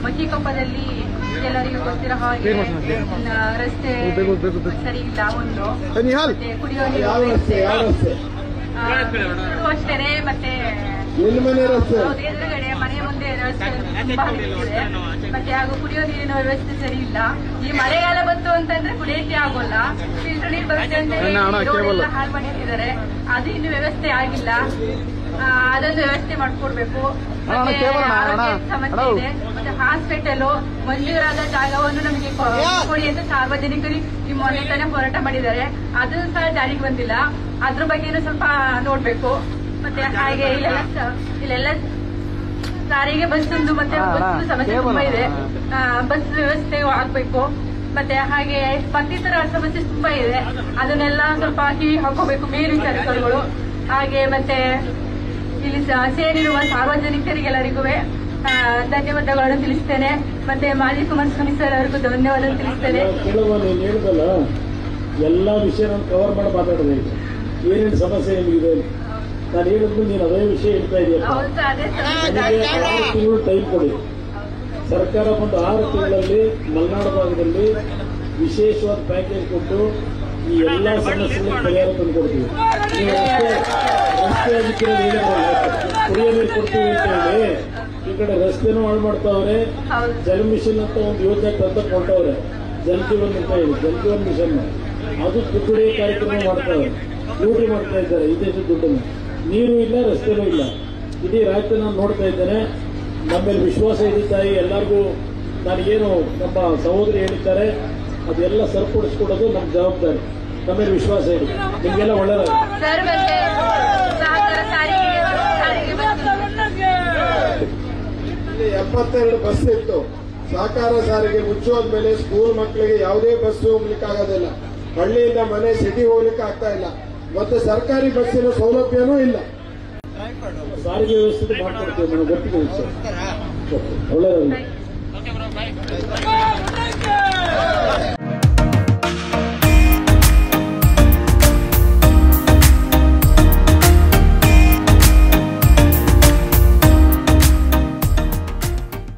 ಮಚ್ಚಿಕೊಪ್ಪದಲ್ಲಿ ಎಲ್ಲರಿಗೂ ಗೊತ್ತಿರೋ ಹಾಗೆ ರಸ್ತೆ ಸರಿ ಇಲ್ಲ, ಒಂದು ಮತ್ತೆ ಕುಡಿಯೋ ನೀರು ಅಷ್ಟೇನೆ, ಮತ್ತೆ ಎದುರುಗಡೆ ಮನೆ ಮುಂದೆ ರಸ್ತೆ ತುಂಬಾ ಇದೆ, ಮತ್ತೆ ಹಾಗೂ ಕುಡಿಯೋ ನೀರಿನ ವ್ಯವಸ್ಥೆ ಸರಿ ಇಲ್ಲ. ಈ ಮಳೆಗಾಲ ಬಂತು ಅಂತಂದ್ರೆ ಕುಡಿಯಕ್ಕೆ ಆಗೋಲ್ಲ, ಫಿಲ್ಟರ್ ನೀರು ಬರುತ್ತೆ ಅಂತ ರೋಡ್ ಹಾಳು ಮಾಡಿಟ್ಟಿದ್ದಾರೆ, ಅದು ಇನ್ನು ವ್ಯವಸ್ಥೆ ಆಗಿಲ್ಲ. ಅದೊಂದು ವ್ಯವಸ್ಥೆ ಮಾಡ್ಕೊಡ್ಬೇಕು. ಮತ್ತೆ ಆರೋಗ್ಯ ಸಮಸ್ಯೆ ಇದೆ, ಮತ್ತೆ ಹಾಸ್ಪಿಟಲ್ ಮಂಜೂರಾದ ಜಾಗವನ್ನು ನಮಗೆ ಕೊಡಿ ಅಂತ ಸಾರ್ವಜನಿಕರಿಗೆ ಈ ಮೊನ್ನೆ ತಾನೇ ಹೋರಾಟ ಮಾಡಿದ್ದಾರೆ, ಅದು ಸಹ ಜಾರಿಗೆ ಬಂದಿಲ್ಲ. ಅದ್ರ ಬಗ್ಗೆನೂ ಸ್ವಲ್ಪ ನೋಡ್ಬೇಕು. ಮತ್ತೆ ಹಾಗೆ ಇಲ್ಲೆಲ್ಲ ಸಾರಿಗೆ ಬಸ್ ಒಂದು ಮತ್ತೆ ಬಸ್ ಸಮಸ್ಯೆ ತುಂಬಾ ಇದೆ, ಬಸ್ ವ್ಯವಸ್ಥೆ ಆಗ್ಬೇಕು. ಮತ್ತೆ ಹಾಗೆ ಮತ್ತಿತರ ಸಮಸ್ಯೆ ತುಂಬಾ ಇದೆ, ಅದನ್ನೆಲ್ಲ ಸ್ವಲ್ಪ ಕಿವಿ ಹಾಕೋಬೇಕು ಮೇಲ್ವಿಚಾರಕರುಗಳು. ಹಾಗೆ ಮತ್ತೆ ಇಲ್ಲಿ ಸೇರಿರುವ ಸಾರ್ವಜನಿಕರಿಗೆಲ್ಲರಿಗೂ ಧನ್ಯವಾದಗಳನ್ನು ತಿಳಿಸ್ತೇನೆ. ಮತ್ತೆ ಮಾಜಿ ಕುಮಾರಸ್ವಾಮಿ ಸರ್ ಅವರಿಗೂ ಧನ್ಯವಾದ ತಿಳಿಸ್ತೇನೆ. ಎಲ್ಲ ವಿಷಯ ನಾನು ಕವರ್ ಮಾಡಿ ಮಾತಾಡಿದೆ. ಏನೇನು ಸಮಸ್ಯೆ ನಿಮಗಿದೆ ನಾನು ಹೇಳಿದ್ರು ನೀನು ಅದೇ ವಿಷಯ ಹೇಳ್ತಾ ಇದೆಯಾ. 6 ತಿಂಗಳು ಟೈಮ್ ಕೊಡಿ. ಸರ್ಕಾರ ಬಂದು 6 ತಿಂಗಳಲ್ಲಿ ಮಲೆನಾಡು ಭಾಗದಲ್ಲಿ ವಿಶೇಷವಾದ ಪ್ಯಾಕೇಜ್ ಕೊಟ್ಟು ಈ ಎಲ್ಲಾ ಸಮಸ್ಯೆಗಳಿಗೆ ಪರಿಹಾರ ತಂದುಕೊಡ್ತೀವಿ. ನೀವು ರಸ್ತೆ ಅಧಿಕಾರಿ ಕುಡಿಯೋ ನೀರು ಕೊಡ್ತೀವಿ ಅಂತ ಹೇಳಿ ಈ ಕಡೆ ರಸ್ತೆನೂ ಹಾಳು ಮಾಡ್ತಾವ್ರೆ. ಜಲ ಮಿಷನ್ ಅಂತ ಒಂದು ಯೋಜನೆ ತಂದು ಕೊಟ್ಟವ್ರೆ, ಜಲಜೀವನ್ ಅಂತ ಹೇಳಿ ಜಲಜೀವನ್ ಮಿಷನ್, ಅದು ತುಕಡಿ ಕಾರ್ಯಕ್ರಮ ಮಾಡ್ತಾವ್ರೆ, ಲೂಟಿ ಮಾಡ್ತಾ ಇದ್ದಾರೆ ಈ ದೇಶದ ದುಡ್ಡನ್ನು. ನೀರು ಇಲ್ಲ, ರಸ್ತೆನೂ ಇಲ್ಲ. ಇಡೀ ರಾಜ್ಯ ನಾನು ನೋಡ್ತಾ ಇದ್ದೇನೆ. ನಮ್ಮೇಲೆ ವಿಶ್ವಾಸ ಇದೆ ತಾಯಿ. ಎಲ್ಲರಿಗೂ ನನಗೇನು ನಮ್ಮ ಸಹೋದರಿ ಹೇಳಿದ್ದಾರೆ ಅದೆಲ್ಲ ಸರಿಪಡಿಸ್ಕೊಡೋದು ನಮ್ಮ ಜವಾಬ್ದಾರಿ. ನಮ್ಮೇಲೆ ವಿಶ್ವಾಸ ಇದೆ, ನಿಮ್ಗೆಲ್ಲ ಒಳ್ಳೆಯದ. 72 ಬಸ್ ಇತ್ತು. ಸಹಕಾರ ಸಾರಿಗೆ ಮುಚ್ಚೋದ್ಮೇಲೆ ಸ್ಕೂಲ್ ಮಕ್ಕಳಿಗೆ ಯಾವುದೇ ಬಸ್ ಹೋಗ್ಲಿಕ್ಕೆ ಆಗೋದಿಲ್ಲ. ಹಳ್ಳಿಯಿಂದ ಮನೆ ಸಿಟಿ ಹೋಗ್ಲಿಕ್ಕೆ ಆಗ್ತಾ ಇಲ್ಲ. ಮತ್ತೆ ಸರ್ಕಾರಿ ಬಸ್ಸಿನ ಸೌಲಭ್ಯನೂ ಇಲ್ಲ. ಸಾರಿಗೆ ವ್ಯವಸ್ಥೆ ಮಾಡ್ಕೊಡ್ತೇವೆ, ನನಗೆ ಗೊತ್ತಿದೆ. ಒಳ್ಳೆಯದಾಗಲಿ.